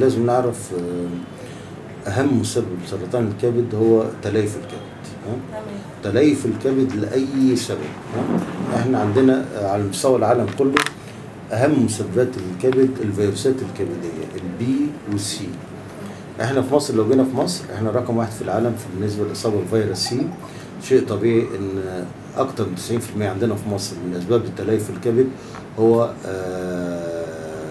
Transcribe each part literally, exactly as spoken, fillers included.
لازم نعرف اهم مسبب لسرطان الكبد هو تليف الكبد. تليف الكبد لاي سبب. احنا عندنا على مستوى العالم كله اهم مسببات الكبد الفيروسات الكبديه البي والسي. احنا في مصر لو جينا في مصر احنا رقم واحد في العالم في بالنسبه للاصابه بفيروس سي. شيء طبيعي ان اكثر من تسعين بالمئة عندنا في مصر من اسباب التليف الكبد هو آه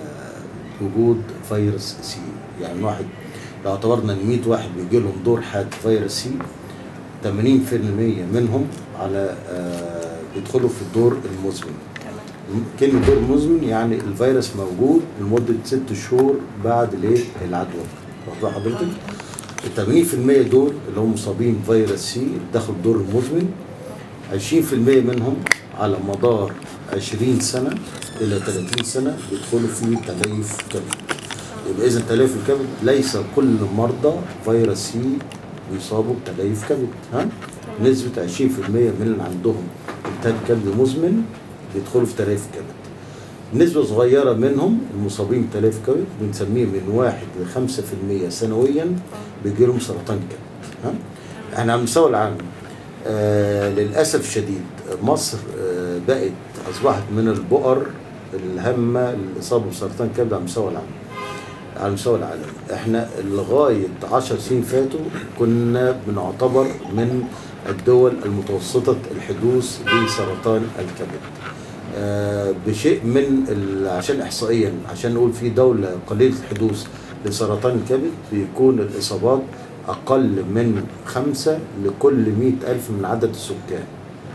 وجود فيروس سي. يعني واحد لو اعتبرنا ان مئة واحد بيجي لهم دور حاد فيروس سي، ثمانين بالمئة منهم على آه بيدخلوا في الدور المزمن. كلمة دور مزمن يعني الفيروس موجود لمدة ست شهور بعد الايه العدوى. واخد حضرتك؟ ال ثمانين بالمئة دول اللي هم مصابين فيروس سي دخلوا الدور المزمن، عشرين بالمئة منهم على مدار عشرين سنة إلى ثلاثين سنة بيدخلوا في تليف كبد. يبقى إذا تليف الكبد ليس كل مرضى فيروس سي بيصابوا بتليف كبد. ها؟ نسبة عشرين بالمئة من اللي عندهم التهاب كبد مزمن بيدخلوا في تليف كبد. نسبة صغيرة منهم المصابين بتليف كبد بنسميه من واحد لخمسة بالمئة سنويا بيجي لهم سرطان كبد. ها؟ احنا على مستوى العالم آه للأسف الشديد مصر آه بقت أصبحت من البؤر الهامة للإصابة بسرطان كبد على مستوى العالم. على مستوى العالم احنا لغاية عشر سنين فاتوا كنا بنعتبر من الدول المتوسطة الحدوث لسرطان الكبد. آه بشيء من عشان احصائيا عشان نقول في دولة قليلة الحدوث لسرطان الكبد بيكون الإصابات أقل من خمسة لكل مئة ألف من عدد السكان.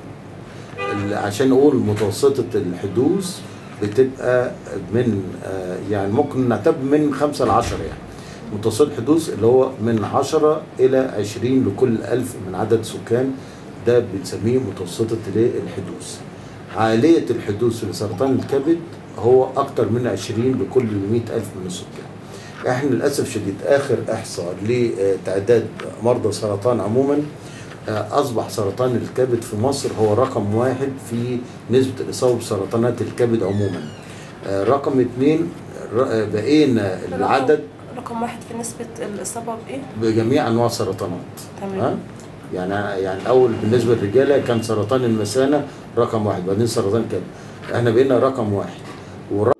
عشان نقول متوسطة الحدوث بتبقى من آه يعني ممكن نعتبر من خمسة لعشرة. يعني متوسط الحدوث اللي هو من عشرة إلى عشرين لكل ألف من عدد السكان، ده بنسميه متوسطة الحدوث. عالية الحدوث لسرطان الكبد هو أكتر من عشرين لكل مئة ألف من السكان. احنا للأسف شديد آخر إحصاء لتعداد مرضى سرطان عموما أصبح سرطان الكبد في مصر هو رقم واحد في نسبة الإصابة بسرطانات الكبد عموما. رقم اثنين بقينا العدد رقم واحد في نسبة الإصابة بإيه؟ بجميع أنواع السرطانات. تمام. يعني يعني الأول بالنسبة للرجالة كان سرطان المثانة رقم واحد، بعدين سرطان الكبد. احنا بقينا رقم واحد.